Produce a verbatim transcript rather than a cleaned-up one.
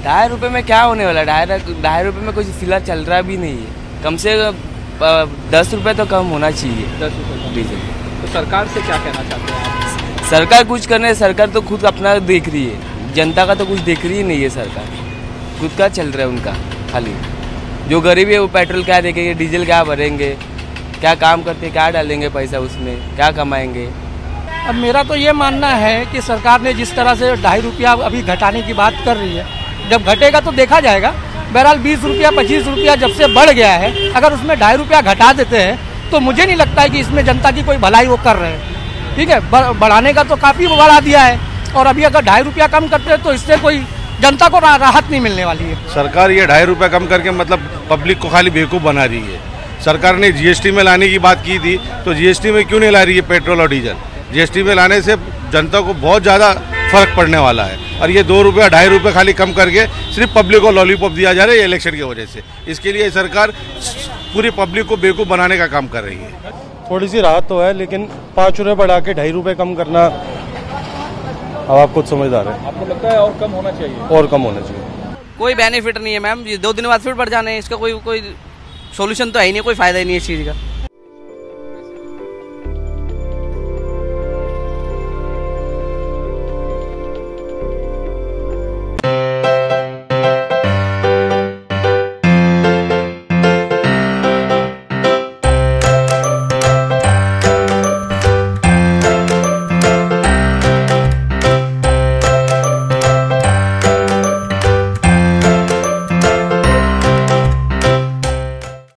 ढाई रुपये में क्या होने वाला है? ढाई ढाई रुपये में कुछ फिलहाल चल रहा भी नहीं है। कम से दस रुपये तो कम होना चाहिए दस रुपये डीजल। तो सरकार से क्या कहना चाहते हैं आप? सरकार कुछ करने, सरकार तो खुद अपना देख रही है, जनता का तो कुछ देख रही ही नहीं है सरकार। खुद का चल रहा है उनका खाली। जो गरीब है वो पेट्रोल क्या देखेंगे, डीजल क्या भरेंगे, क्या काम करते क्या डालेंगे पैसा उसमें, क्या कमाएंगे। अब मेरा तो ये मानना है कि सरकार ने जिस तरह से ढाई रुपया अभी घटाने की बात कर रही है, जब घटेगा तो देखा जाएगा। बहरहाल बीस रुपया पच्चीस रुपया जब से बढ़ गया है, अगर उसमें ढाई रुपया घटा देते हैं तो मुझे नहीं लगता है कि इसमें जनता की कोई भलाई वो कर रहे हैं। ठीक है, बढ़ाने का तो काफ़ी बढ़ा दिया है, और अभी अगर ढाई रुपया कम करते हैं तो इससे कोई जनता को राहत नहीं मिलने वाली है। सरकार ये ढाई रुपया कम करके मतलब पब्लिक को खाली बेवकूफ़ बना रही है। सरकार ने जीएसटी में लाने की बात की थी, तो जीएसटी में क्यों नहीं ला रही है पेट्रोल और डीजल? जीएसटी में लाने से जनता को बहुत ज़्यादा फर्क पड़ने वाला है, और ये दो रुपया ढाई रुपये खाली कम करके सिर्फ पब्लिक को लॉलीपॉप दिया जा रहा है इलेक्शन की वजह से। इसके लिए सरकार पूरी पब्लिक को बेवकूफ़ बनाने का काम कर रही है। थोड़ी सी राहत तो है, लेकिन पाँच रुपये बढ़ा के ढाई रुपये कम करना, अब आप खुद समझदार है। आपको लगता है और कम होना चाहिए? और कम होना चाहिए। कोई बेनिफिट नहीं है मैम, ये दो दिन बाद फिर बढ़ जाने, इसका कोई कोई सोल्यूशन तो है ही नहीं, कोई फायदा ही नहीं है इस चीज़ का।